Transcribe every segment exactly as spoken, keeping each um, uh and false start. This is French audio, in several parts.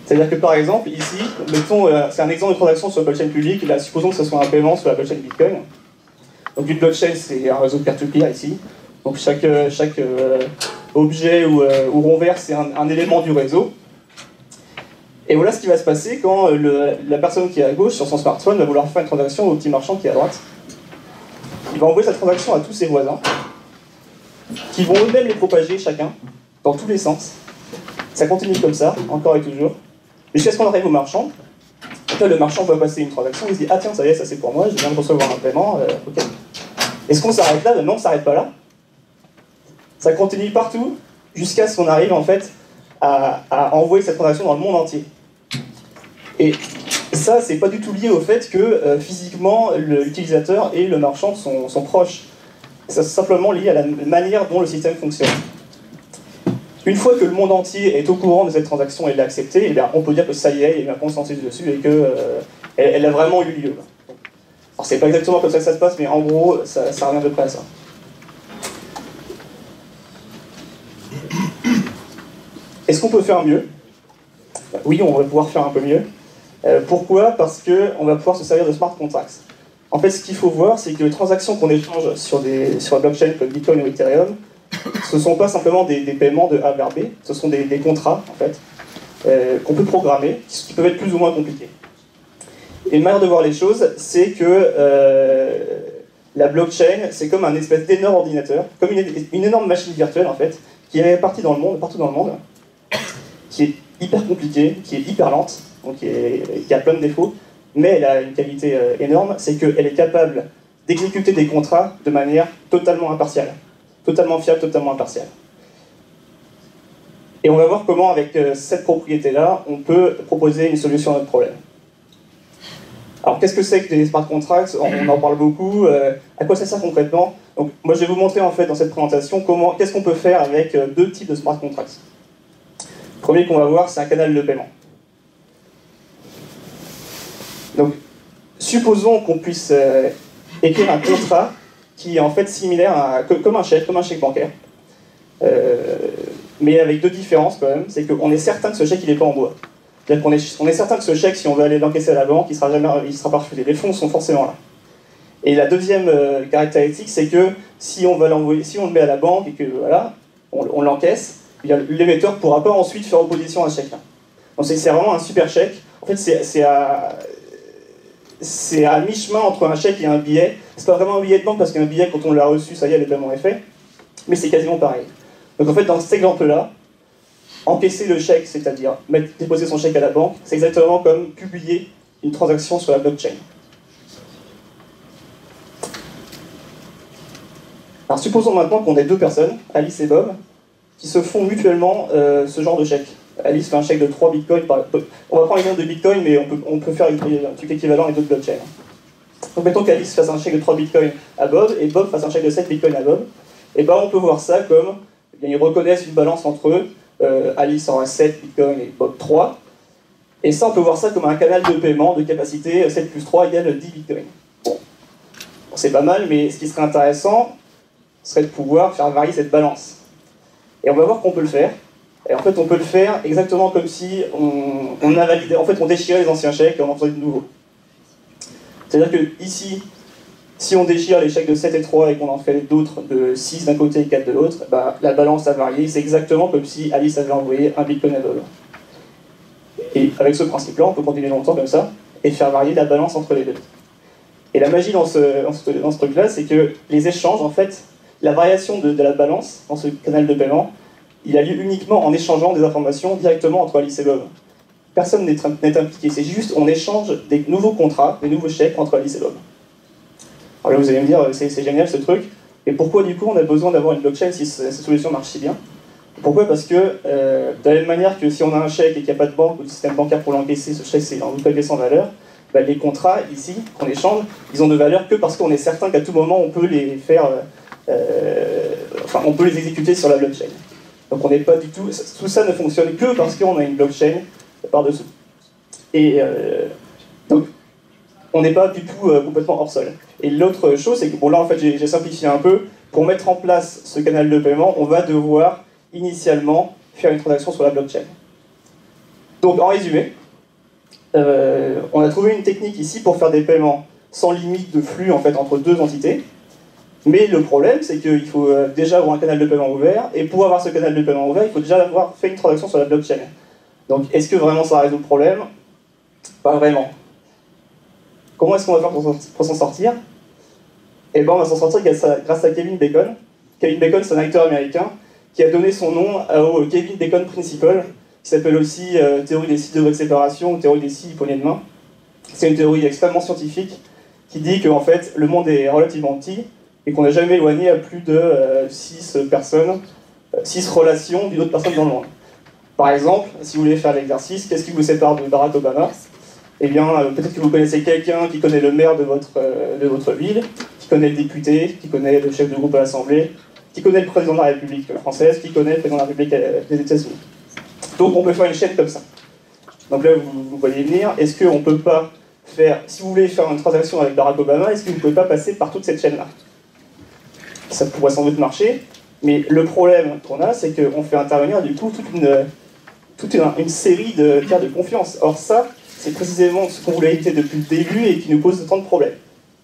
C'est-à-dire que par exemple, ici, mettons, euh, c'est un exemple de transaction sur la blockchain publique, là, supposons que ce soit un paiement sur la blockchain Bitcoin. Donc une blockchain, c'est un réseau peer-to-peer ici. Donc chaque, euh, chaque euh, objet ou, euh, ou rond vert, c'est un, un élément du réseau. Et voilà ce qui va se passer quand le, la personne qui est à gauche, sur son smartphone, va vouloir faire une transaction au petit marchand qui est à droite. Il va envoyer sa transaction à tous ses voisins, qui vont eux-mêmes les propager chacun, dans tous les sens. Ça continue comme ça, encore et toujours. Jusqu'à ce qu'on arrive au marchand. Donc là, le marchand va passer une transaction, il se dit « Ah tiens, ça y est, ça c'est pour moi, je viens de recevoir un paiement, euh, ok. » Est-ce qu'on s'arrête là? Ben non, on ne s'arrête pas là. Ça continue partout, jusqu'à ce qu'on arrive en fait à, à envoyer cette transaction dans le monde entier. Et ça, c'est pas du tout lié au fait que euh, physiquement, l'utilisateur et le marchand sont, sont proches. C'est simplement lié à la manière dont le système fonctionne. Une fois que le monde entier est au courant de cette transaction et l'a acceptée, eh bien, on peut dire que ça y est, il y a un consensus dessus et qu'elle euh, elle a vraiment eu lieu. Alors c'est pas exactement comme ça que ça se passe, mais en gros, ça, ça revient à peu près à ça. Est-ce qu'on peut faire mieux? Oui, on va pouvoir faire un peu mieux. Euh, pourquoi? Parce qu'on va pouvoir se servir de smart contracts. En fait, ce qu'il faut voir, c'est que les transactions qu'on échange sur, des, sur la blockchain comme Bitcoin ou Ethereum, ce ne sont pas simplement des, des paiements de A vers B, ce sont des, des contrats, en fait, euh, qu'on peut programmer, qui peuvent être plus ou moins compliqués. Et une manière de voir les choses, c'est que euh, la blockchain, c'est comme un espèce d'énorme ordinateur, comme une, une énorme machine virtuelle, en fait, qui est répartie dans le monde, partout dans le monde, qui est hyper compliquée, qui est hyper lente, donc qui, est, qui a plein de défauts, mais elle a une qualité euh, énorme, c'est qu'elle est capable d'exécuter des contrats de manière totalement impartiale. Totalement fiable, totalement impartiale. Et on va voir comment, avec euh, cette propriété-là, on peut proposer une solution à notre problème. Alors, qu'est-ce que c'est que les smart contracts? On en parle beaucoup. Euh, à quoi ça sert concrètement? Donc, moi, je vais vous montrer, en fait, dans cette présentation, comment, qu'est-ce qu'on peut faire avec euh, deux types de smart contracts. Le premier qu'on va voir, c'est un canal de paiement. Donc, supposons qu'on puisse euh, écrire un contrat qui est en fait similaire à, comme un chèque, comme un chèque bancaire. Euh, mais avec deux différences quand même, c'est qu'on est certain que ce chèque il n'est pas en bois. C'est-à-dire qu'on est, on est certain que ce chèque, si on veut aller l'encaisser à la banque, il ne sera jamais, il sera pas refusé. Les fonds sont forcément là. Et la deuxième euh, caractéristique, c'est que si on va l'envoyer, si on le met à la banque et que voilà, on, on l'encaisse, l'émetteur ne pourra pas ensuite faire opposition à ce chèque-là. Donc c'est vraiment un super chèque. En fait, c'est à c'est à mi-chemin entre un chèque et un billet. C'est pas vraiment un billet de banque parce qu'un billet, quand on l'a reçu, ça y est, le paiement est fait. Mais c'est quasiment pareil. Donc en fait, dans cet exemple-là, encaisser le chèque, c'est-à-dire mettre, déposer son chèque à la banque, c'est exactement comme publier une transaction sur la blockchain. Alors supposons maintenant qu'on ait deux personnes, Alice et Bob, qui se font mutuellement euh, ce genre de chèque. Alice fait un chèque de trois bitcoins. Par... On va prendre l'exemple de bitcoin, mais on peut, on peut faire un truc équivalent avec d'autres blockchains. Donc mettons qu'Alice fasse un chèque de trois bitcoins à Bob, et Bob fasse un chèque de sept bitcoins à Bob. Et ben on peut voir ça comme, eh bien, ils reconnaissent une balance entre eux, euh, Alice aura sept bitcoins et Bob trois. Et ça, on peut voir ça comme un canal de paiement de capacité sept plus trois égale dix bitcoins. Bon, bon c'est pas mal, mais ce qui serait intéressant serait de pouvoir faire varier cette balance. Et on va voir qu'on peut le faire. Et en fait, on peut le faire exactement comme si on, on a validé, en fait, on déchirait les anciens chèques et on en faisait de nouveaux. C'est-à-dire que ici, si on déchire les chèques de sept et trois et qu'on en fait d'autres de six d'un côté et quatre de l'autre, bah, la balance a varié. C'est exactement comme si Alice avait envoyé un bitcoin à Bob. Et avec ce principe-là, on peut continuer longtemps comme ça et faire varier la balance entre les deux. Et la magie dans ce, dans ce, dans ce truc-là, c'est que les échanges, en fait, la variation de, de la balance dans ce canal de paiement, il a lieu uniquement en échangeant des informations directement entre Alice et Bob. Personne n'est impliqué, c'est juste on échange des nouveaux contrats, des nouveaux chèques entre Alice et Bob. Alors là, vous allez me dire, c'est génial ce truc, et pourquoi du coup on a besoin d'avoir une blockchain si cette solution marche si bien? Pourquoi? Parce que euh, de la même manière que si on a un chèque et qu'il n'y a pas de banque ou de système bancaire pour l'encaisser, ce chèque c'est en tout cas sans valeur, bah, les contrats ici qu'on échange, ils ont de valeur que parce qu'on est certain qu'à tout moment on peut les faire, euh, enfin on peut les exécuter sur la blockchain. Donc on n'est pas du tout, tout ça ne fonctionne que parce qu'on a une blockchain par-dessous. Et euh, donc on n'est pas du tout euh, complètement hors sol. Et l'autre chose, c'est que, bon là en fait j'ai simplifié un peu, pour mettre en place ce canal de paiement, on va devoir initialement faire une transaction sur la blockchain. Donc en résumé, euh, on a trouvé une technique ici pour faire des paiements sans limite de flux en fait, entre deux entités. Mais le problème, c'est qu'il faut déjà avoir un canal de paiement ouvert, et pour avoir ce canal de paiement ouvert, il faut déjà avoir fait une transaction sur la blockchain. Donc est-ce que vraiment ça résout le problème? Pas vraiment. Comment est-ce qu'on va faire pour s'en sortir? Eh bien, on va s'en sortir grâce à Kevin Bacon. Kevin Bacon, c'est un acteur américain qui a donné son nom au Kevin Bacon Principle, qui s'appelle aussi euh, théorie des six degrés de séparation ou théorie des six poignées de main. C'est une théorie extrêmement scientifique qui dit que en fait, le monde est relativement petit et qu'on n'a jamais éloigné à plus de euh, six personnes, six relations d'une autre personne dans le monde. Par exemple, si vous voulez faire l'exercice, qu'est-ce qui vous sépare de Barack Obama? Eh bien, euh, peut-être que vous connaissez quelqu'un qui connaît le maire de votre, euh, de votre ville, qui connaît le député, qui connaît le chef de groupe à l'Assemblée, qui connaît le président de la République française, qui connaît le président de la République des États-Unis. Donc on peut faire une chaîne comme ça. Donc là, vous, vous voyez venir, est-ce qu'on ne peut pas faire, si vous voulez faire une transaction avec Barack Obama, est-ce que vous ne pouvez pas passer par toute cette chaîne-là? Ça pourrait sans doute marcher, mais le problème qu'on a, c'est qu'on fait intervenir du coup toute une, toute une, une série de cas de confiance. Or ça, c'est précisément ce qu'on voulait éviter depuis le début et qui nous pose tant de problèmes.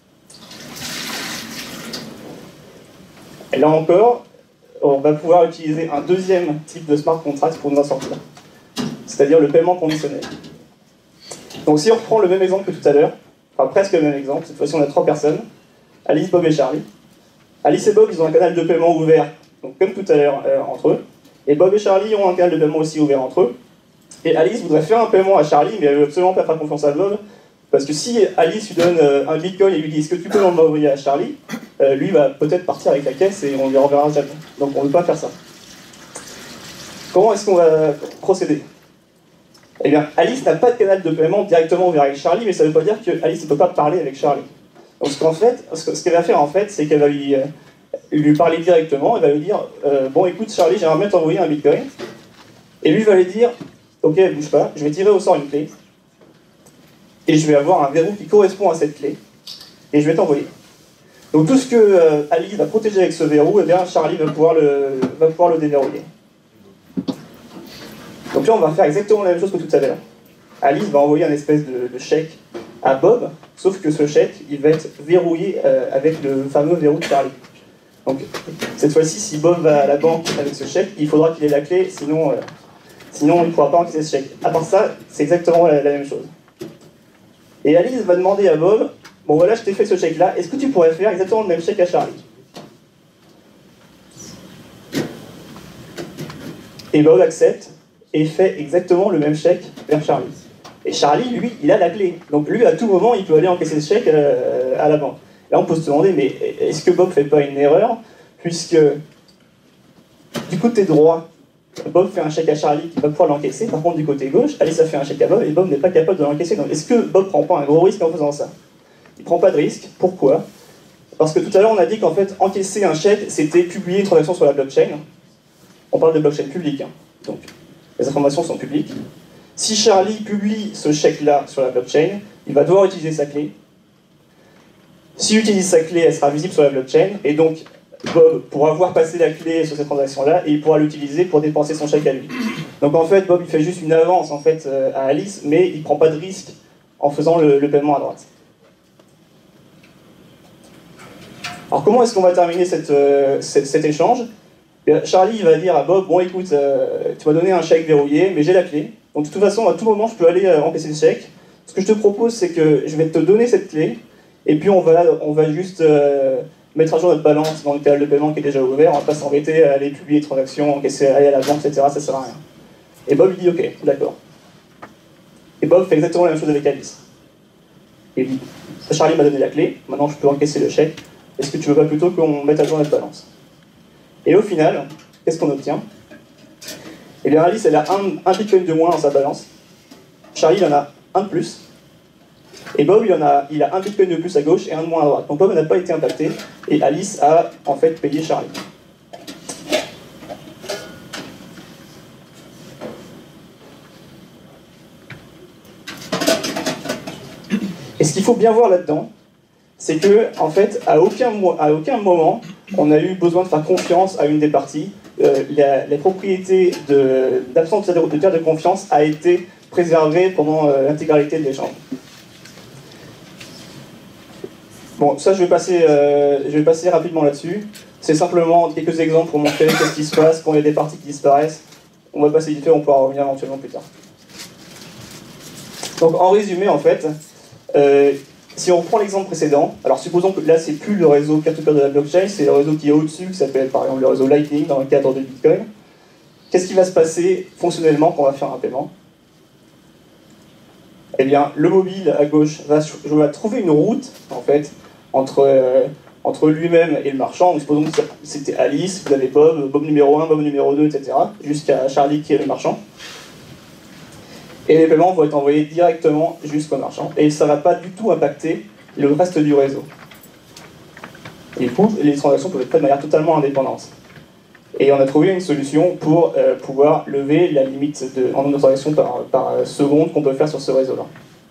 Et là encore, on va pouvoir utiliser un deuxième type de smart contract pour nous en sortir, c'est-à-dire le paiement conditionnel. Donc si on reprend le même exemple que tout à l'heure, enfin presque le même exemple, cette fois-ci on a trois personnes, Alice, Bob et Charlie. Alice et Bob, ils ont un canal de paiement ouvert, donc comme tout à l'heure euh, entre eux, et Bob et Charlie ont un canal de paiement aussi ouvert entre eux. Et Alice voudrait faire un paiement à Charlie, mais elle ne veut absolument pas faire confiance à Bob, parce que si Alice lui donne euh, un bitcoin et lui dit « est-ce que tu peux l'envoyer à Charlie ?» euh, lui va peut-être partir avec la caisse et on ne lui reverra jamais. Donc on ne veut pas faire ça. Comment est-ce qu'on va procéder? Eh bien, Alice n'a pas de canal de paiement directement ouvert avec Charlie, mais ça ne veut pas dire que Alice ne peut pas parler avec Charlie. Donc ce qu'en fait, ce qu'elle va faire en fait, c'est qu'elle va lui, euh, lui parler directement, elle va lui dire euh, « bon écoute Charlie, j'aimerais bien t'envoyer un bitcoin ». Et lui va lui dire « ok, bouge pas, je vais tirer au sort une clé, et je vais avoir un verrou qui correspond à cette clé, et je vais t'envoyer ». Donc tout ce que euh, Alice va protéger avec ce verrou, eh bien Charlie va pouvoir, le, va pouvoir le déverrouiller. Donc là on va faire exactement la même chose que tout à l'heure. Alice va envoyer un espèce de, de chèque à Bob, sauf que ce chèque il va être verrouillé euh, avec le fameux verrou de Charlie. Donc cette fois-ci, si Bob va à la banque avec ce chèque, il faudra qu'il ait la clé, sinon, euh, sinon il ne pourra pas encaisser ce chèque. À part ça, c'est exactement la, la même chose. Et Alice va demander à Bob, bon voilà, je t'ai fait ce chèque-là, est-ce que tu pourrais faire exactement le même chèque à Charlie? Et Bob accepte et fait exactement le même chèque vers Charlie. Et Charlie, lui, il a la clé. Donc lui, à tout moment, il peut aller encaisser ce chèque euh, à la banque. Là, on peut se demander, mais est-ce que Bob ne fait pas une erreur? Puisque, du côté droit, Bob fait un chèque à Charlie qui va pouvoir l'encaisser. Par contre, du côté gauche, Alice a fait un chèque à Bob et Bob n'est pas capable de l'encaisser. Donc est-ce que Bob ne prend pas un gros risque en faisant ça? Il ne prend pas de risque. Pourquoi? Parce que tout à l'heure, on a dit qu'en fait, encaisser un chèque, c'était publier une transaction sur la blockchain. On parle de blockchain publique, hein. Donc les informations sont publiques. Si Charlie publie ce chèque-là sur la blockchain, il va devoir utiliser sa clé. S'il utilise sa clé, elle sera visible sur la blockchain, et donc Bob pourra voir passer la clé sur cette transaction-là, et il pourra l'utiliser pour dépenser son chèque à lui. Donc en fait, Bob il fait juste une avance en fait, à Alice, mais il ne prend pas de risque en faisant le, le paiement à droite. Alors comment est-ce qu'on va terminer cette, euh, cette, cet échange? Charlie va dire à Bob, bon écoute, euh, tu m'as donné un chèque verrouillé, mais j'ai la clé. Donc de toute façon, à tout moment, je peux aller euh, encaisser le chèque. Ce que je te propose, c'est que je vais te donner cette clé, et puis on va, on va juste euh, mettre à jour notre balance dans le canal de paiement qui est déjà ouvert, on va pas s'embêter à aller publier les transactions, encaisser, aller à la banque, et cetera, ça sert à rien. Et Bob il dit ok, d'accord. Et Bob fait exactement la même chose avec Alice. Et il dit, Charlie m'a donné la clé, maintenant je peux encaisser le chèque, est-ce que tu veux pas plutôt qu'on mette à jour notre balance? Et au final, qu'est-ce qu'on obtient? Eh bien Alice elle a un, un bitcoin de moins dans sa balance, Charlie il en a un de plus, et Bob il, en a, il a un bitcoin de plus à gauche et un de moins à droite. Donc Bob n'a pas été impacté, et Alice a en fait payé Charlie. Et ce qu'il faut bien voir là-dedans, c'est que, en fait, à aucun, à aucun moment, on a eu besoin de faire confiance à une des parties. Euh, la, la propriété d'absence de, de tiers de confiance a été préservé pendant euh, l'intégralité de l'échange. Bon, ça je vais passer, euh, je vais passer rapidement là-dessus. C'est simplement quelques exemples pour montrer qu'est-ce qui se passe quand il y a des parties qui disparaissent. On va passer vite fait, on pourra revenir éventuellement plus tard. Donc en résumé, en fait, euh, si on reprend l'exemple précédent, alors supposons que là c'est plus le réseau peer-to-peer de la blockchain, c'est le réseau qui est au-dessus, qui s'appelle par exemple le réseau Lightning dans le cadre de Bitcoin. Qu'est-ce qui va se passer fonctionnellement quand on va faire un paiement? Eh bien, le mobile à gauche va, va trouver une route, en fait, entre, euh, entre lui-même et le marchand. Supposons que c'était Alice, vous avez Bob, Bob numéro un, Bob numéro deux, et cetera, jusqu'à Charlie qui est le marchand. Et les paiements vont être envoyés directement jusqu'au marchand. Et ça ne va pas du tout impacter le reste du réseau. Et du coup, les transactions peuvent être faites de manière totalement indépendante. Et on a trouvé une solution pour euh, pouvoir lever la limite de, en nombre de transactions par, par seconde qu'on peut faire sur ce réseau-là.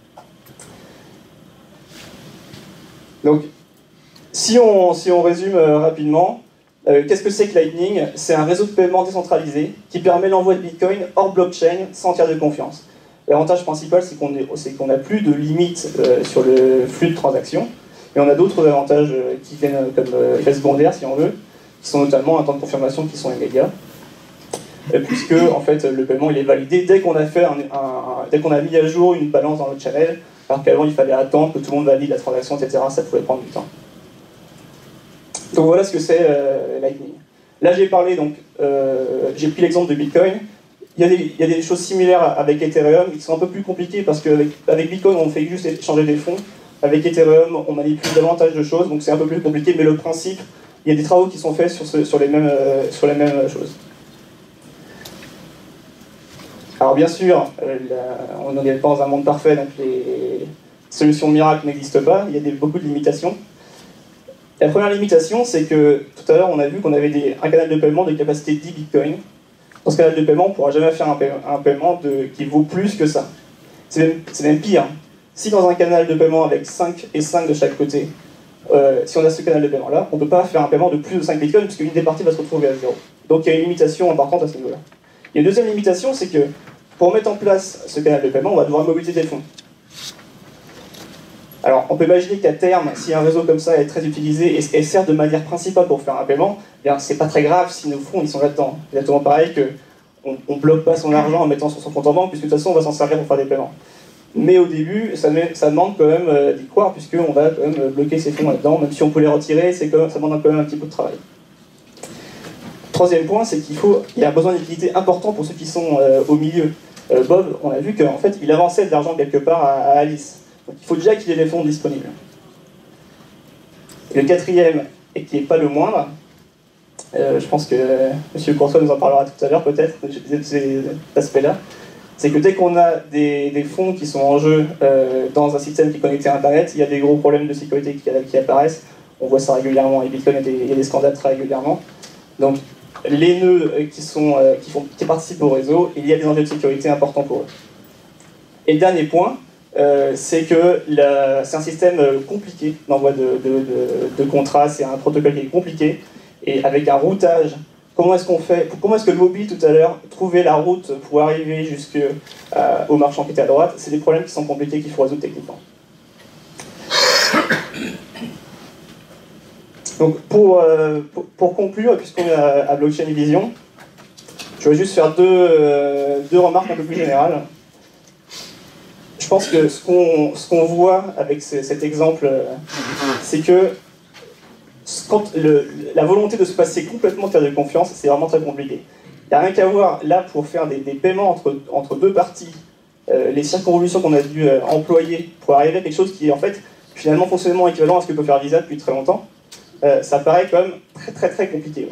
Donc, si on, si on résume euh, rapidement, euh, qu'est-ce que c'est que Lightning? C'est un réseau de paiement décentralisé qui permet l'envoi de Bitcoin hors blockchain sans tiers de confiance. L'avantage principal, c'est qu'on qu'on n'a plus de limite euh, sur le flux de transactions. Et on a d'autres avantages euh, qui viennent comme euh, effet secondaire, si on veut, qui sont notamment un temps de confirmation qui sont immédiats, euh, puisque en fait, le paiement il est validé dès qu'on a, fait un, un, un, dès qu'on a mis à jour une balance dans le channel, alors qu'avant il fallait attendre que tout le monde valide la transaction, et cetera. Ça pouvait prendre du temps. Donc voilà ce que c'est euh, Lightning. Là j'ai parlé, donc, euh, j'ai pris l'exemple de Bitcoin. Il y, a des, il y a des choses similaires avec Ethereum qui sont un peu plus compliquées parce qu'avec avec Bitcoin on fait juste échanger des fonds. Avec Ethereum on manipule davantage de choses, donc c'est un peu plus compliqué, mais le principe, il y a des travaux qui sont faits sur, ce, sur, les, mêmes, euh, sur les mêmes choses. Alors bien sûr, euh, la, on n'est pas dans un monde parfait, donc les solutions miracles n'existent pas, il y a des, beaucoup de limitations. La première limitation, c'est que tout à l'heure on a vu qu'on avait des, un canal de paiement de capacité dix bitcoins. Dans ce canal de paiement, on ne pourra jamais faire un paiement, un paiement de, qui vaut plus que ça. C'est même, même pire. Si dans un canal de paiement avec cinq et cinq de chaque côté, euh, si on a ce canal de paiement-là, on ne peut pas faire un paiement de plus de cinq bitcoins puisqu'une des parties va se retrouver à zéro. Donc il y a une limitation importante à ce niveau-là. Et une deuxième limitation, c'est que pour mettre en place ce canal de paiement, on va devoir mobiliser des fonds. Alors, on peut imaginer qu'à terme, si un réseau comme ça est très utilisé et, et sert de manière principale pour faire un paiement, eh bien, c'est pas très grave si nos fonds ils sont là-dedans. Exactement pareil que on, on bloque pas son argent en mettant sur son compte en banque, puisque de toute façon, on va s'en servir pour faire des paiements. Mais au début, ça, met, ça demande quand même euh, d'y croire, puisqu'on va quand même bloquer ses fonds là-dedans, même si on peut les retirer, c'est quand même, ça demande quand même un petit peu de travail. Troisième point, c'est qu'il faut, il y a un besoin d'utilité important pour ceux qui sont euh, au milieu. Euh, Bob, on a vu qu'en fait, il avançait de l'argent quelque part à, à Alice. Donc il faut déjà qu'il y ait des fonds disponibles. Et le quatrième, et qui n'est pas le moindre, euh, je pense que euh, M. Courtois nous en parlera tout à l'heure peut-être, de ces aspects-là, c'est que dès qu'on a des, des fonds qui sont en jeu euh, dans un système qui est connecté à Internet, il y a des gros problèmes de sécurité qui, qui apparaissent. On voit ça régulièrement, et Bitcoin, il y a des, il y a des scandales très régulièrement. Donc les nœuds qui, sont, euh, qui, font, qui participent au réseau, il y a des enjeux de sécurité importants pour eux. Et le dernier point, Euh, c'est que c'est un système compliqué d'envoi de, de, de, de contrats, c'est un protocole qui est compliqué, et avec un routage. Comment est-ce qu'on fait, comment est-ce que le mobile tout à l'heure trouvait la route pour arriver jusqu'au euh, marchand qui était à droite? C'est des problèmes qui sont compliqués qu'il faut résoudre techniquement. Donc pour, euh, pour, pour conclure, puisqu'on est à, à Blockchain Vision, je vais juste faire deux, euh, deux remarques un peu plus générales. Je pense que ce qu'on ce qu'on voit avec ce, cet exemple, c'est que quand le, la volonté de se passer complètement de faire de confiance, c'est vraiment très compliqué. Il n'y a rien qu'à voir là pour faire des, des paiements entre, entre deux parties, euh, les circonvolutions qu'on a dû euh, employer pour arriver à quelque chose qui est en fait finalement fonctionnellement équivalent à ce que peut faire Visa depuis très longtemps, euh, ça paraît quand même très très très compliqué.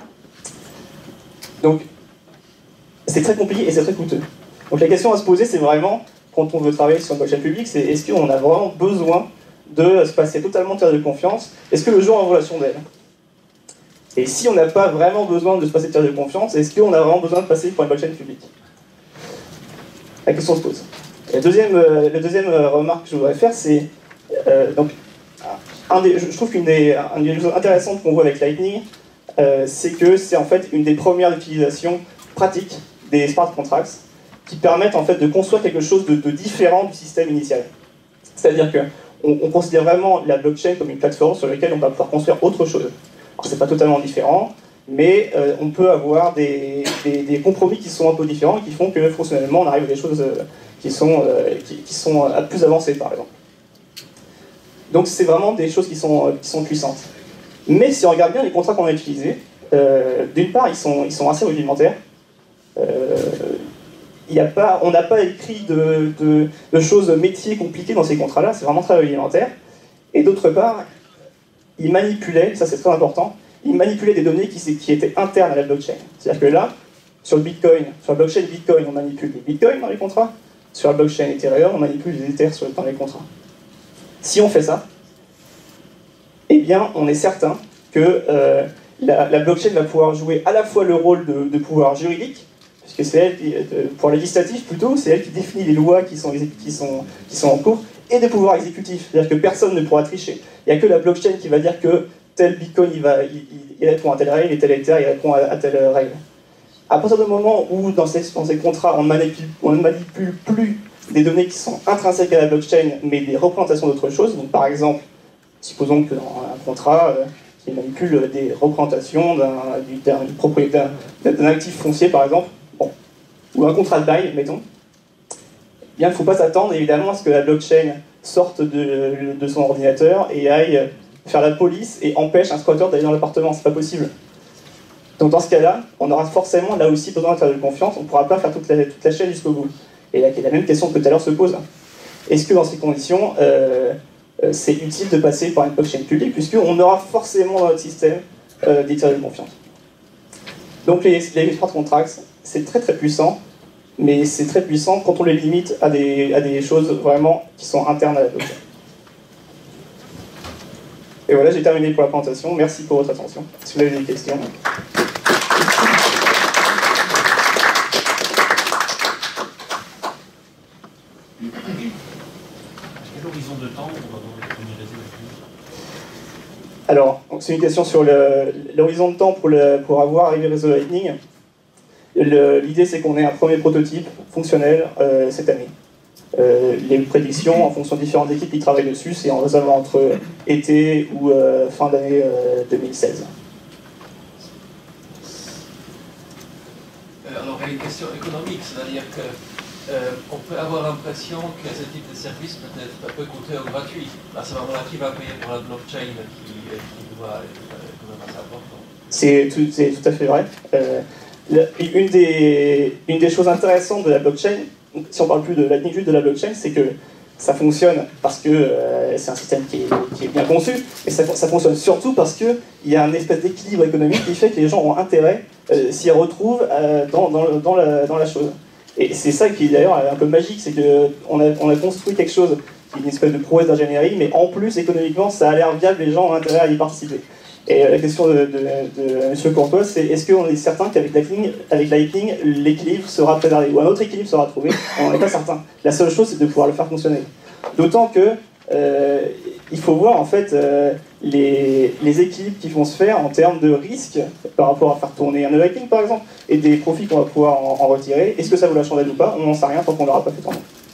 Donc c'est très compliqué et c'est très coûteux. Donc la question à se poser, c'est vraiment, quand on veut travailler sur une blockchain publique, c'est est-ce qu'on a vraiment besoin de se passer totalement de tiers de confiance? Est-ce que le jeu en relation d'elle? Et si on n'a pas vraiment besoin de se passer de tiers de confiance, est-ce qu'on a vraiment besoin de passer pour une blockchain publique? La question se pose. Et la deuxième, euh, la deuxième euh, remarque que je voudrais faire, c'est euh, donc un des, je trouve qu'une des, une des choses intéressantes qu'on voit avec Lightning, euh, c'est que c'est en fait une des premières utilisations pratiques des smart contracts. qui permettent en fait de construire quelque chose de, de différent du système initial. C'est-à-dire qu'on on considère vraiment la blockchain comme une plateforme sur laquelle on va pouvoir construire autre chose. Alors c'est pas totalement différent, mais euh, on peut avoir des, des, des compromis qui sont un peu différents et qui font que fonctionnellement on arrive à des choses euh, qui sont, euh, qui, qui sont euh, plus avancées par exemple. Donc c'est vraiment des choses qui sont, euh, qui sont puissantes. Mais si on regarde bien les contrats qu'on a utilisés, euh, d'une part ils sont, ils sont assez rudimentaires. Euh, y a pas, on n'a pas écrit de, de, de choses métiers compliquées dans ces contrats-là, c'est vraiment très rudimentaire. Et d'autre part, ils manipulaient, ça c'est très important, ils manipulaient des données qui, qui étaient internes à la blockchain. C'est-à-dire que là, sur le Bitcoin, sur la blockchain Bitcoin, on manipule les Bitcoins dans les contrats, sur la blockchain Ethereum, on manipule les Ethers dans les contrats. Si on fait ça, eh bien, on est certain que euh, la, la blockchain va pouvoir jouer à la fois le rôle de, de pouvoir juridique, puisque c'est elle, qui, pour le législatif plutôt, c'est elle qui définit les lois qui sont, qui sont, qui sont en cours, et des pouvoirs exécutifs. C'est-à-dire que personne ne pourra tricher. Il n'y a que la blockchain qui va dire que tel Bitcoin, il, va, il, il répond à telle règle, et tel Ether, il répond à, à telle règle. À partir du moment où, dans ces, dans ces contrats, on, manipule, on ne manipule plus des données qui sont intrinsèques à la blockchain, mais des représentations d'autres choses, donc par exemple, supposons que dans un contrat euh, qui manipule des représentations d'un propriétaire, d'un actif foncier, par exemple, bon, ou un contrat de bail, mettons, il ne faut pas s'attendre évidemment à ce que la blockchain sorte de, de son ordinateur et aille faire la police et empêche un squatteur d'aller dans l'appartement, c'est pas possible. Donc dans ce cas-là, on aura forcément là aussi besoin de faire de confiance, on ne pourra pas faire toute la, toute la chaîne jusqu'au bout. Et là, la même question que tout à l'heure se pose. Est-ce que dans ces conditions, euh, c'est utile de passer par une blockchain publique, puisqu'on aura forcément dans notre système euh, des tiers de confiance. Donc les, les smart contracts, c'est très très puissant, mais c'est très puissant quand on les limite à des, à des choses vraiment qui sont internes à la blockchain. Et voilà, j'ai terminé pour la présentation. Merci pour votre attention. Si vous avez des questions. Quel horizon de temps on va avoir les premiers résultats? Alors, c'est une question sur l'horizon de temps pour, le, pour avoir arrivé au réseau Lightning. L'idée, c'est qu'on ait un premier prototype fonctionnel euh, cette année. Euh, les prédictions, en fonction de différentes équipes qui travaillent dessus, c'est en réservant entre été ou euh, fin d'année euh, deux mille seize. Euh, alors, il y a une question économique, c'est-à-dire que Euh, on peut avoir l'impression que ce type de service peut-être peut coûter au gratuit. À ce moment-là, qui va payer pour la blockchain qui, qui doit être quand même assez important? C'est tout, tout à fait vrai. Euh, une, des, une des choses intéressantes de la blockchain, si on parle plus de Lightning, juste de la blockchain, c'est que ça fonctionne parce que euh, c'est un système qui est, qui est bien conçu, et ça, ça fonctionne surtout parce qu'il y a un espèce d'équilibre économique qui fait que les gens ont intérêt euh, s'y retrouvent euh, dans, dans, dans, la, dans la chose. Et c'est ça qui est d'ailleurs un peu magique, c'est qu'on a, on a construit quelque chose qui est une espèce de prouesse d'ingénierie, mais en plus, économiquement, ça a l'air viable, les gens ont intérêt à y participer. Et la question de, de, de M. Courtois, c'est est-ce qu'on est certain qu'avec Lightning, avec Lightning, l'équilibre sera préservé, ou un autre équilibre sera trouvé? On n'en est pas certain. La seule chose, c'est de pouvoir le faire fonctionner. D'autant que euh, il faut voir en fait euh, les, les équilibres qui vont se faire en termes de risque par rapport à faire tourner un Lightning par exemple, et des profits qu'on va pouvoir en, en retirer. Est-ce que ça vaut la chandelle ou pas? On n'en sait rien tant qu'on ne l'aura pas fait tourner.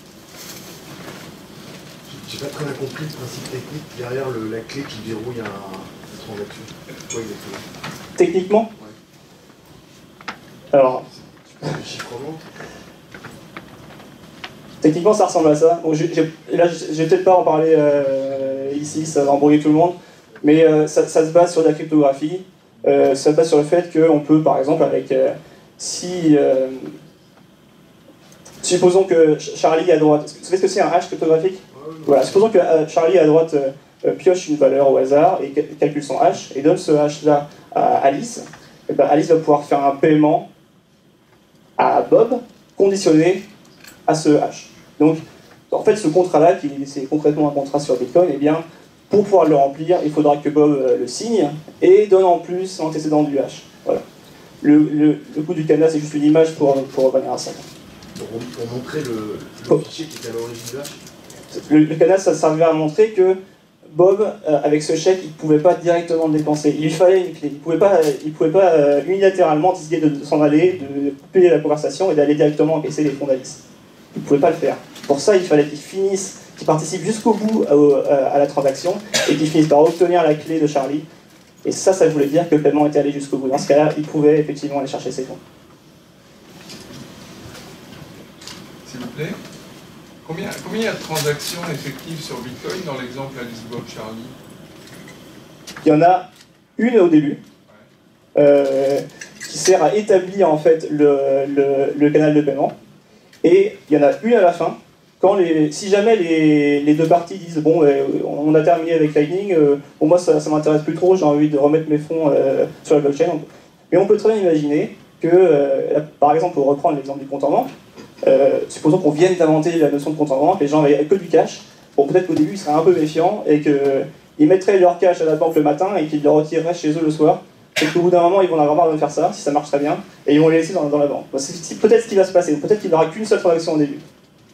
J'ai pas très bien compris le principe technique derrière le, la clé qui verrouille un, une transaction. Pourquoi il est Techniquement? Ouais. Alors. Le chiffrement. Techniquement, ça ressemble à ça. Bon, j ai, j ai, là, je vais peut-être pas en parler euh, ici, ça va embrouiller tout le monde, mais euh, ça, ça se base sur la cryptographie. Euh, ça se base sur le fait qu'on peut, par exemple, avec euh, si euh, supposons que Charlie à droite, vous savez ce que c'est un hash cryptographique? Voilà, supposons que euh, Charlie à droite euh, pioche une valeur au hasard et calcule son hash et donne ce hash-là à Alice. Et ben, Alice va pouvoir faire un paiement à Bob conditionné à ce hash. Donc, en fait, ce contrat-là, qui c'est concrètement un contrat sur Bitcoin, eh bien, pour pouvoir le remplir, il faudra que Bob euh, le signe et donne en plus l'antécédent du hash. Voilà. Le, le, le coup du cadenas, c'est juste une image pour, pour revenir à ça. Donc, on, on montrait le, le fichier qui était à l'origine du hash. Le, le cadenas, ça servait à montrer que Bob, euh, avec ce chèque, il ne pouvait pas directement le dépenser. Il lui fallait une clé. Il ne pouvait pas, il pouvait pas euh, unilatéralement décider de, de s'en aller, de couper la conversation et d'aller directement encaisser les fonds d'Alice. Il ne pouvait pas le faire. Pour ça, il fallait qu'il finisse, qu'il participe jusqu'au bout à, à la transaction et qu'il finisse par obtenir la clé de Charlie. Et ça, ça voulait dire que le paiement était allé jusqu'au bout. Dans ce cas-là, il pouvait effectivement aller chercher ses fonds. S'il vous plaît. Combien, combien il y a de transactions effectives sur Bitcoin dans l'exemple Alice Bob Charlie? Il y en a une au début, ouais. euh, qui sert à établir en fait le, le, le canal de paiement. Et il y en a une à la fin, quand les, si jamais les, les deux parties disent bon, euh, on a terminé avec Lightning, euh, pour moi ça ne m'intéresse plus trop, j'ai envie de remettre mes fonds euh, sur la blockchain. Mais on peut très bien imaginer que, euh, là, par exemple, pour reprendre l'exemple du compte en banque, Euh, supposons qu'on vienne d'inventer la notion de compte en banque, les gens n'avaient que du cash. Bon, peut-être qu'au début ils seraient un peu méfiants et qu'ils mettraient leur cash à la banque le matin et qu'ils le retireraient chez eux le soir. Et qu'au bout d'un moment ils vont avoir marre de faire ça, si ça marche très bien, et ils vont les laisser dans, dans la banque. Bon, c'est peut-être ce qui va se passer, peut-être qu'il n'y aura qu'une seule transaction au début.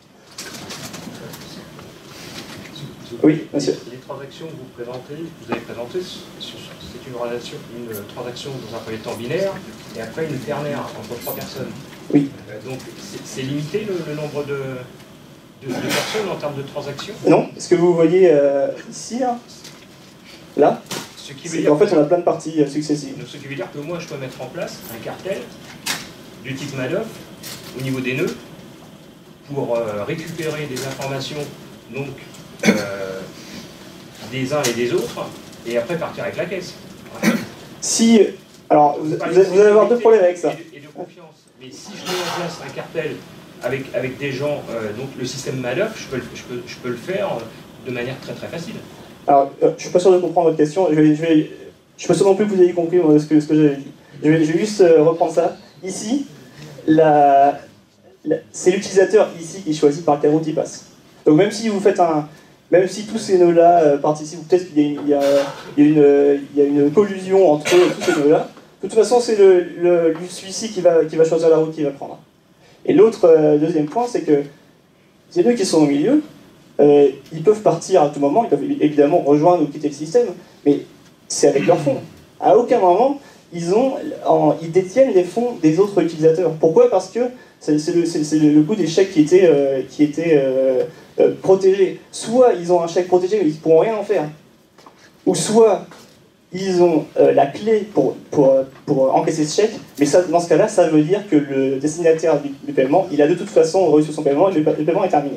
Oui, monsieur. Les transactions que vous présentez, vous avez présentées, c'est une relation, une transaction dans un premier temps binaire et après une ternaire entre trois personnes. Oui. Donc c'est limité le, le nombre de, de, de personnes en termes de transactions? Non, ce que vous voyez euh, ici, là, là c'est qu'en fait on a plein de parties euh, successives. Donc, ce qui veut dire que moi je peux mettre en place un cartel du type Madoff au niveau des nœuds pour euh, récupérer des informations donc euh, des uns et des autres et après partir avec la caisse. Voilà. Si, alors vous, vous, vous allez avoir deux problèmes avec ça. Et de, et de confiance. Mais si je mets en place un cartel avec, avec des gens, euh, donc le système Madoff, je peux, je, peux, je peux le faire de manière très très facile. Alors, euh, je suis pas sûr de comprendre votre question. Je vais, je vais, je suis pas sûr non plus que vous ayez compris moi, ce que, ce que j'avais dit. Je vais, je vais juste euh, reprendre ça. Ici, la, la, c'est l'utilisateur ici qui choisit par quelle route il passe. Donc même si vous faites un, même si tous ces nœuds-là euh, participent, ou peut-être qu'il y a, il y, a, il y, a une, il y a une collusion entre tous ces nœuds-là. De toute façon, c'est le, le, celui-ci qui va, qui va choisir la route qu'il va prendre. Et l'autre, euh, deuxième point, c'est que les nœuds qui sont au milieu, euh, ils peuvent partir à tout moment, ils peuvent évidemment rejoindre ou quitter le système, mais c'est avec leurs fonds. À aucun moment, ils, ont, en, ils détiennent les fonds des autres utilisateurs. Pourquoi? Parce que c'est le, le coût des chèques qui était, euh, qui était euh, euh, protégé. Soit ils ont un chèque protégé, mais ils ne pourront rien en faire. Ou soit ils ont euh, la clé pour, pour, pour encaisser ce chèque, mais ça, dans ce cas-là, ça veut dire que le destinataire du, du paiement, il a de toute façon reçu son paiement et le, le paiement est terminé.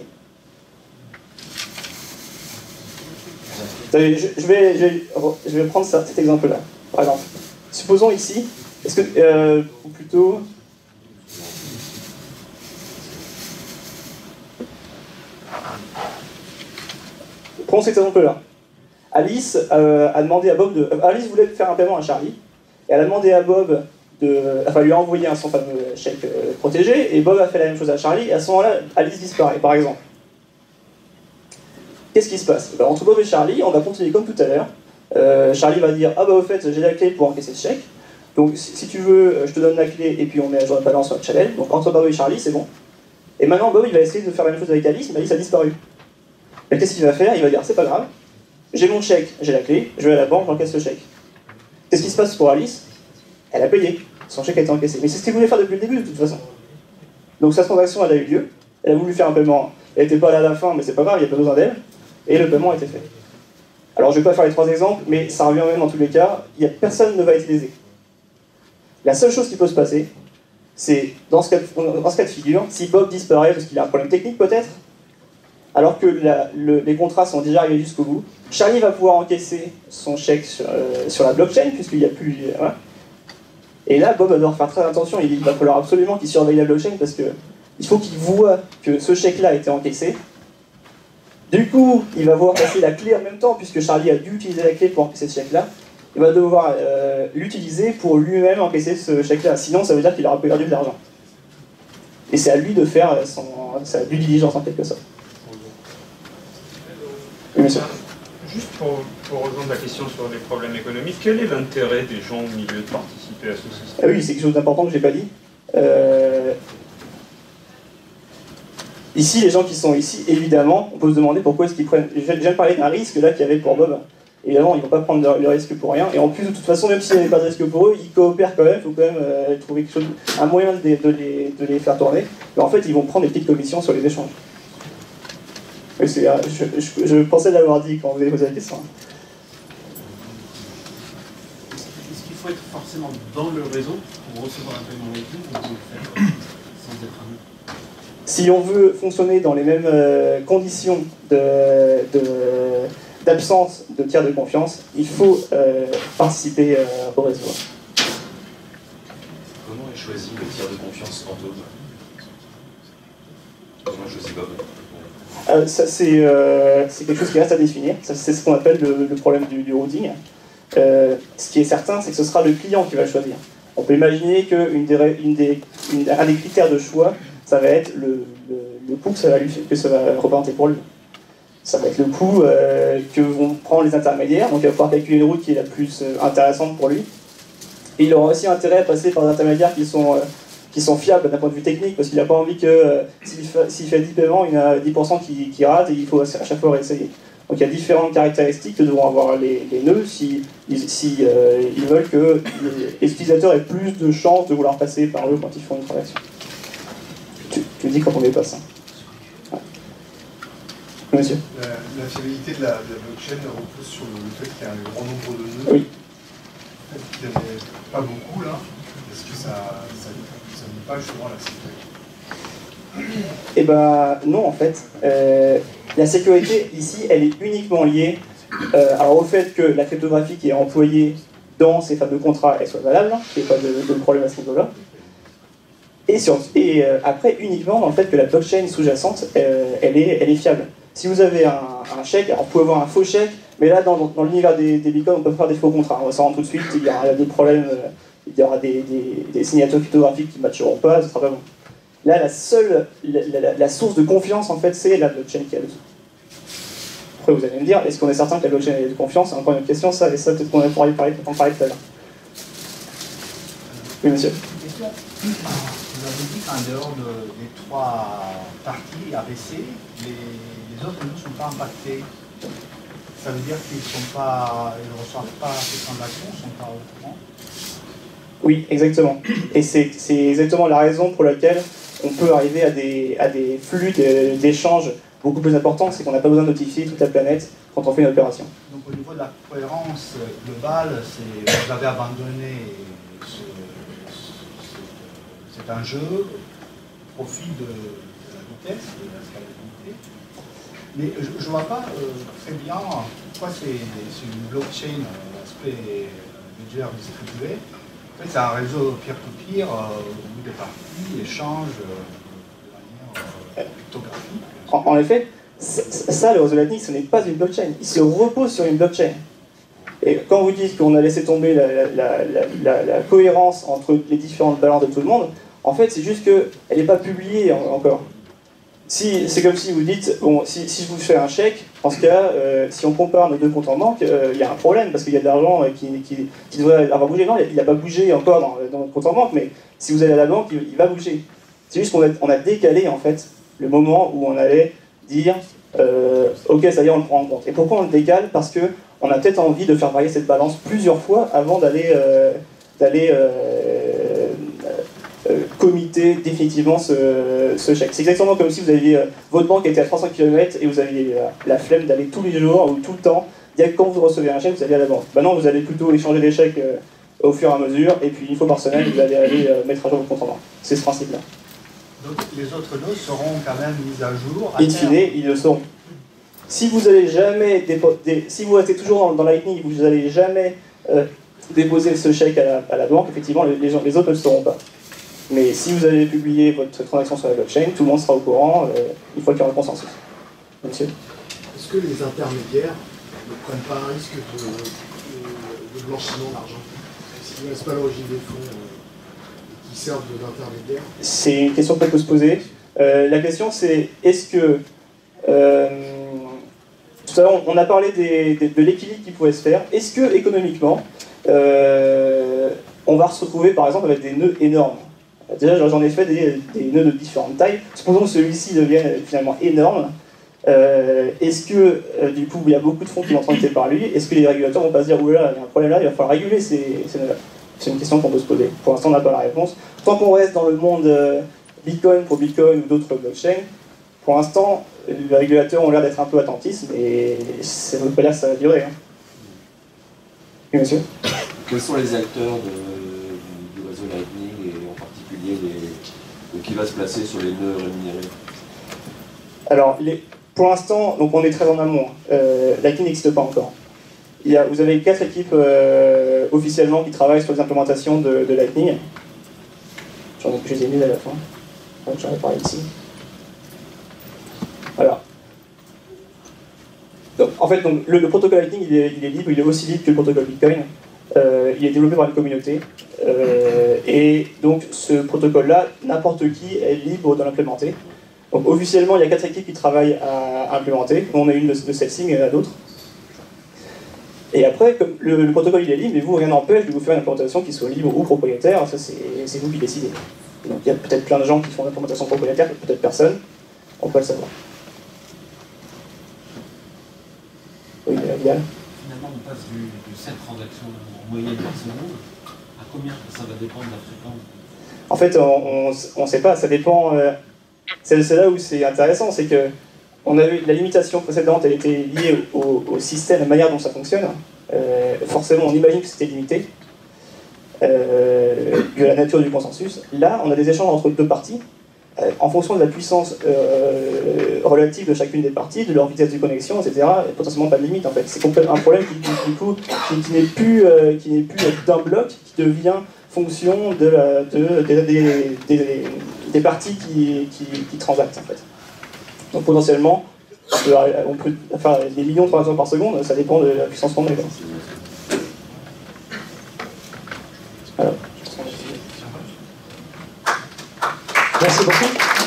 Je, je, vais, je, vais, je vais prendre ça, cet exemple-là, par exemple. Supposons ici, est-ce que, euh, ou plutôt... Prenons cet exemple-là. Alice euh, a demandé à Bob de... Euh, Alice voulait faire un paiement à Charlie, et elle a demandé à Bob de... Enfin, lui a envoyé un, son fameux chèque euh, protégé, et Bob a fait la même chose à Charlie, et à ce moment-là, Alice disparaît, par exemple. Qu'est-ce qui se passe? Ben, entre Bob et Charlie, on va continuer comme tout à l'heure. Euh, Charlie va dire « Ah bah au fait, j'ai la clé pour encaisser ce chèque. Donc si, si tu veux, je te donne la clé, et puis on met à jour de balance sur le channel. Donc entre Bob et Charlie, c'est bon. Et maintenant, Bob, il va essayer de faire la même chose avec Alice, mais Alice a disparu. Et qu'est-ce qu'il va faire? Il va dire « C'est pas grave. J'ai mon chèque, j'ai la clé, je vais à la banque, j'encaisse le chèque. » Qu'est-ce qui se passe pour Alice? Elle a payé, son chèque a été encaissé. Mais c'est ce qu'il voulait faire depuis le début, de toute façon. Donc sa transaction, elle a eu lieu, elle a voulu faire un paiement, elle n'était pas là à la fin, mais c'est pas grave, il n'y a pas besoin d'elle, et le paiement a été fait. Alors je ne vais pas faire les trois exemples, mais ça revient même dans tous les cas, il y a, personne ne va être lésé. La seule chose qui peut se passer, c'est, dans ce cas de, dans ce cas de figure, si Bob disparaît parce qu'il a un problème technique peut-être, alors que la, le, les contrats sont déjà arrivés jusqu'au bout, Charlie va pouvoir encaisser son chèque sur, euh, sur la blockchain, puisqu'il n'y a plus... Euh, voilà. Et là, Bob va devoir faire très attention, il va falloir absolument qu'il surveille la blockchain, parce que il faut qu'il voit que ce chèque-là a été encaissé. Du coup, il va voir passer la clé en même temps, puisque Charlie a dû utiliser la clé pour encaisser ce chèque-là. Il va devoir euh, l'utiliser pour lui-même encaisser ce chèque-là, sinon ça veut dire qu'il aura perdu de l'argent. Et c'est à lui de faire son, sa due diligence en quelque sorte. Oui, monsieur. Juste pour, pour rejoindre la question sur les problèmes économiques, quel est l'intérêt des gens au milieu de participer à ce système? Ah oui, c'est quelque chose d'important que je n'ai pas dit. Euh... Ici, les gens qui sont ici, évidemment, on peut se demander pourquoi est-ce qu'ils prennent... Je viens de parler d'un risque là qu'il y avait pour Bob. Évidemment, ils ne vont pas prendre le, le risque pour rien. Et en plus, de toute façon, même s'il n'y avait pas de risque pour eux, ils coopèrent quand même. Il faut quand même euh, trouver quelque chose, un moyen de les, de, les, de les faire tourner. Mais en fait, ils vont prendre des petites commissions sur les échanges. Mais c'est, euh, je, je, je pensais l'avoir dit quand vous avez posé la question. Est-ce qu'il faut être forcément dans le réseau pour recevoir un paiement Lightning ou on peut le faire sans être un autre? Si on veut fonctionner dans les mêmes euh, conditions de, de, d'absence de tiers de confiance, il faut euh, participer euh, au réseau. Comment est choisi le tiers de confiance fantôme? Comment est choisi Bob? euh, Ça, c'est, euh, c'est quelque chose qui reste à définir. Ça, c'est ce qu'on appelle le, le problème du, du routing. Euh, ce qui est certain, c'est que ce sera le client qui va le choisir. On peut imaginer qu'un des, une des, une, un des critères de choix, ça va être le, le, le coût que ça va, lui, que ça va représenter pour lui. Ça va être le coût euh, que vont prendre les intermédiaires, donc il va pouvoir calculer une route qui est la plus euh, intéressante pour lui. Et il aura aussi intérêt à passer par des intermédiaires qui sont, euh, qui sont fiables d'un point de vue technique, parce qu'il n'a pas envie que euh, s'il fait, s'il fait dix paiements, il y en a dix pour cent qui, qui ratent et il faut à chaque fois réessayer. Donc il y a différentes caractéristiques que devront avoir les, les nœuds si, si euh, ils veulent que les utilisateurs aient plus de chances de vouloir passer par eux quand ils font une transaction. Tu, tu dis quand on dépasse. Ouais. Monsieur. La, la fiabilité de la, de la blockchain repose sur le, le fait qu'il y a un grand nombre de nœuds. Oui. En fait, il n'y en avait pas beaucoup là. Est-ce que ça ça, ça nuit pas justement à la sécurité? Eh ben non en fait. Euh, la sécurité ici, elle est uniquement liée euh, alors, au fait que la cryptographie qui est employée dans ces fameux contrats, elle soit valable, hein, qu'il n'y ait pas de, de problème à ce niveau-là. Et, sur, et euh, après, uniquement dans le fait que la blockchain sous-jacente, euh, elle, est, elle est fiable. Si vous avez un, un chèque, alors vous pouvez avoir un faux chèque, mais là, dans, dans l'univers des, des bitcoins, on peut faire des faux contrats. On va s'en rendre tout de suite, il y aura des problèmes, euh, il y aura des, des, des signatures cryptographiques qui ne matcheront pas, ce sera pas bon. Là, la seule, la, la, la source de confiance, en fait, c'est la blockchain qui est là-dessous. Après, vous allez me dire, est-ce qu'on est certain que la blockchain est de confiance? C'est encore une autre question, ça, et ça, peut-être qu'on a parlé, parlé, en parler tout à l'heure. Oui, monsieur. Question. Vous avez dit qu'en dehors de, des trois parties A B C, les, les autres ne sont pas impactés. Ça veut dire qu'ils ne reçoivent pas ces transactions, ne sont pas au courant? Oui, exactement. Et c'est exactement la raison pour laquelle on peut arriver à des, à des flux d'échanges beaucoup plus importants, c'est qu'on n'a pas besoin de notifier toute la planète quand on fait une opération. Donc au niveau de la cohérence globale, vous avez abandonné ce, ce, cet enjeu au profit de, de la vitesse, de la scalabilité. Mais je ne vois pas euh, très bien pourquoi c'est une blockchain, l'aspect ledger distribué. En fait, c'est un réseau peer-to-peer euh, où des parties échangent euh, de manière euh, cryptographique. En, en effet, ça, le réseau Lightning, ce n'est pas une blockchain. Il se repose sur une blockchain. Et quand vous dites qu'on a laissé tomber la, la, la, la, la cohérence entre les différentes balances de tout le monde, en fait, c'est juste qu'elle n'est pas publiée encore. Si, c'est comme si vous dites, bon, si, si je vous fais un chèque, en ce cas, euh, si on compare nos deux comptes en banque, il euh, y a un problème, parce qu'il y a de l'argent qui, qui, qui devrait avoir bougé. Non, il n'a pas bougé encore dans, dans notre compte en banque, mais si vous allez à la banque, il, il va bouger. C'est juste qu'on a, on a décalé, en fait, le moment où on allait dire, euh, ok, ça y est, on le prend en compte. Et pourquoi on le décale? Parce qu'on a peut-être envie de faire varier cette balance plusieurs fois avant d'aller euh, d'aller euh, euh, commiter définitivement ce, ce chèque. C'est exactement comme si vous aviez euh, votre banque était à trois cents kilomètres et vous aviez euh, la flemme d'aller tous les jours ou tout le temps. Dès que quand vous recevez un chèque, vous allez à la banque. Maintenant, vous allez plutôt échanger les chèques euh, au fur et à mesure, et puis une fois par semaine, vous allez aller euh, mettre à jour votre compte en banque. C'est ce principe-là. Donc les autres nœuds seront quand même mis à jour. In fine, ils le seront. Si vous allez jamais dépo dé si vous restez toujours dans, dans Lightning, vous n'allez jamais euh, déposer ce chèque à la, à la banque, effectivement, les, les, gens, les autres ne le sauront pas. Mais si vous allez publier votre transaction sur la blockchain, tout le monde sera au courant euh, une fois qu'il y aura un consensus. Monsieur. Est-ce que les intermédiaires ne prennent pas un risque de, de, de blanchiment d'argent? S'ils ne laissent pas l'origine des fonds euh, qui servent d'intermédiaire? C'est une question qu'on peut se poser. Euh, la question c'est, est-ce que... Euh, tout à l'heure, on a parlé des, des, de l'équilibre qui pouvait se faire. Est-ce que, économiquement, euh, on va se retrouver, par exemple, avec des nœuds énormes? Déjà, j'en ai fait des, des nœuds de différentes tailles. Supposons que celui-ci devienne finalement énorme. Euh, Est-ce que, euh, du coup, il y a beaucoup de fonds qui vont transiter par lui? Est-ce que les régulateurs vont pas se dire, oula, il y a un problème là, il va falloir réguler ces, ces nœuds-là? C'est une question qu'on peut se poser. Pour l'instant, on n'a pas la réponse. Tant qu'on reste dans le monde euh, Bitcoin pour Bitcoin ou d'autres blockchains, pour l'instant, les régulateurs ont l'air d'être un peu attentistes, mais ça ne veut pas dire que ça va durer. Hein. Oui, monsieur? Quels sont les acteurs de, du réseau Lightning et en particulier les, qui va se placer sur les nœuds rémunérés? Alors, les, pour l'instant, donc on est très en amont. Euh, Lightning n'existe pas encore. Il y a, vous avez quatre équipes euh, officiellement qui travaillent sur les implémentations de, de Lightning. J'en ai, je les ai mis à la fin. Donc j'en ai parlé ici. Voilà. Donc, en fait, donc, le, le protocole Lightning, il est, il est libre, il est aussi libre que le protocole Bitcoin. Euh, il est développé par une communauté. Euh, et donc, ce protocole-là, n'importe qui est libre de l'implémenter. Donc, officiellement, il y a quatre équipes qui travaillent à implémenter. On a une de, de celles-ci, mais il y en a d'autres. Et après, comme le, le protocole il est libre, mais vous, rien n'empêche de vous faire une implémentation qui soit libre ou propriétaire. Ça, c'est vous qui décidez. Donc, il y a peut-être plein de gens qui font une implémentation propriétaire, peut-être personne. On peut le savoir. Oui, Vidal. Finalement, on passe du, de sept transactions en moyenne par seconde à combien? Ça va dépendre de la fréquence. En fait, on ne sait pas, ça dépend. Euh, c'est là où c'est intéressant, c'est que on a vu la limitation précédente, elle était liée au, au système, à la manière dont ça fonctionne. Euh, forcément, on imagine que c'était limité, euh, de la nature du consensus. Là, on a des échanges entre deux parties. Euh, en fonction de la puissance euh, relative de chacune des parties, de leur vitesse de connexion, et cetera, il n'y a potentiellement pas de limite en fait. C'est complètement un problème qui, qui, du coup, qui, qui n'est plus, euh, qui n'est plus d'un bloc, qui devient fonction de la, de, de, des, des, des parties qui, qui, qui transactent en fait. Donc potentiellement, on peut, on peut faire des millions de transactions par seconde, ça dépend de la puissance qu'on est. Alors. Merci beaucoup.